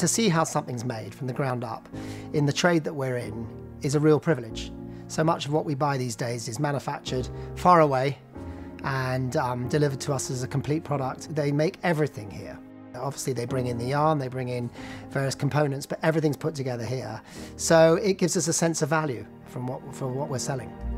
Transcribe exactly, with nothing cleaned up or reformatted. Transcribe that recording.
to see how something's made from the ground up in the trade that we're in is a real privilege. So much of what we buy these days is manufactured far away and um, delivered to us as a complete product. They make everything here. Obviously they bring in the yarn, they bring in various components, but everything's put together here. So it gives us a sense of value from what, from what we're selling.